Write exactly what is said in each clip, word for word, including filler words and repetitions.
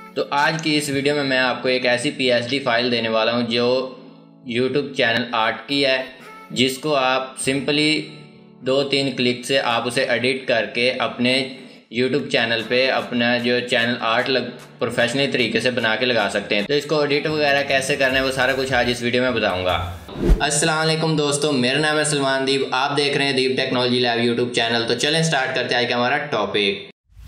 तो आज की इस वीडियो में मैं आपको एक ऐसी पीएसडी फाइल देने वाला हूं जो यूट्यूब चैनल आर्ट की है, जिसको आप सिंपली दो तीन क्लिक से आप उसे एडिट करके अपने यूट्यूब चैनल पे अपना जो चैनल आर्ट लग प्रोफेशनली तरीके से बना के लगा सकते हैं। तो इसको एडिट वगैरह कैसे करना है वो सारा कुछ आज इस वीडियो में बताऊंगा। अस्सलाम वालेकुम दोस्तों, मेरा नाम है सलमान दीप, आप देख रहे हैं Deep technology lab YouTube channel. तो चलें स्टार्ट करते हैं आज का हमारा टॉपिक।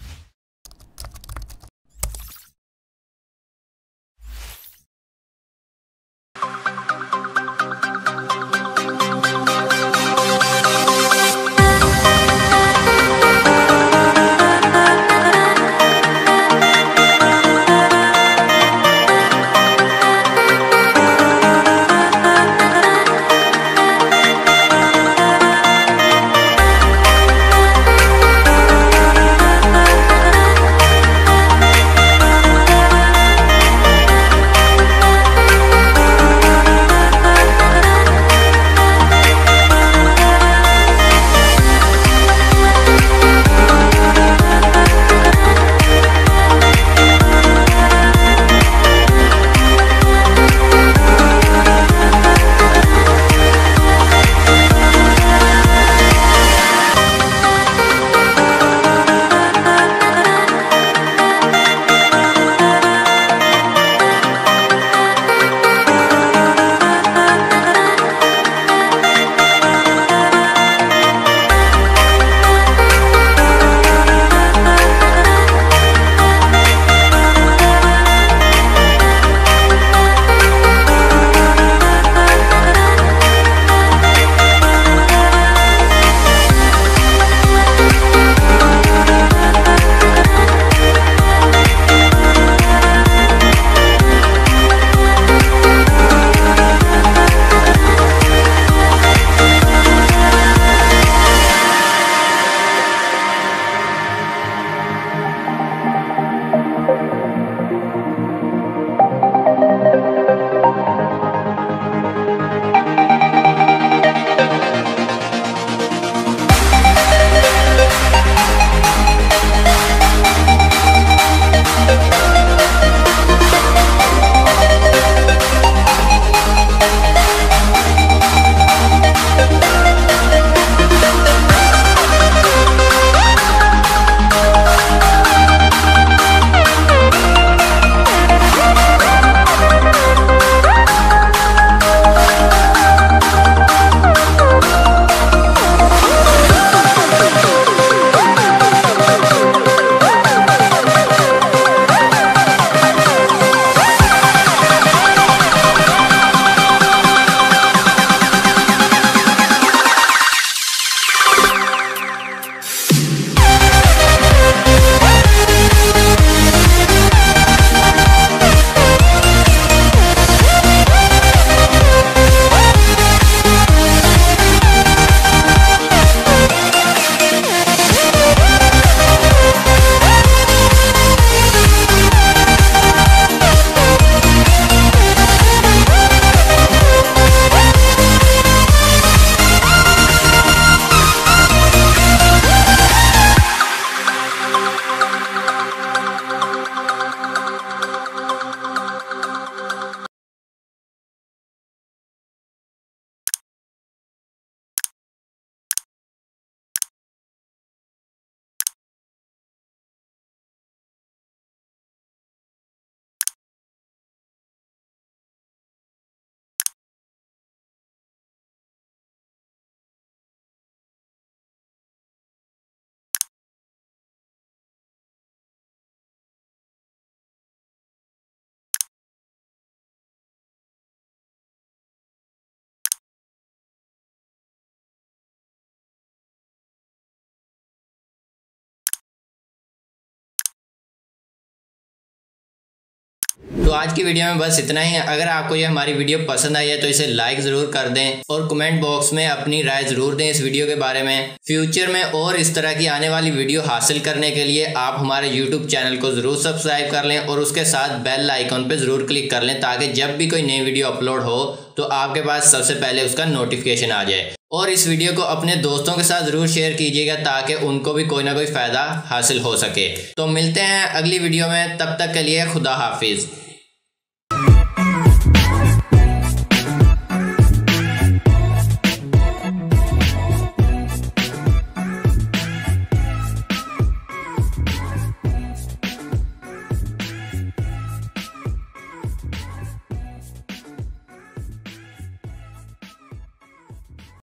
तो आज की वीडियो में बस इतना ही है। अगर आपको ये हमारी वीडियो पसंद आई है तो इसे लाइक ज़रूर कर दें और कमेंट बॉक्स में अपनी राय ज़रूर दें इस वीडियो के बारे में। फ्यूचर में और इस तरह की आने वाली वीडियो हासिल करने के लिए आप हमारे यूट्यूब चैनल को ज़रूर सब्सक्राइब कर लें और उसके साथ बेल आइकॉन पर ज़रूर क्लिक कर लें, ताकि जब भी कोई नई वीडियो अपलोड हो तो आपके पास सबसे पहले उसका नोटिफिकेशन आ जाए। और इस वीडियो को अपने दोस्तों के साथ ज़रूर शेयर कीजिएगा ताकि उनको भी कोई ना कोई फ़ायदा हासिल हो सके। तो मिलते हैं अगली वीडियो में, तब तक के लिए खुदा हाफिज़।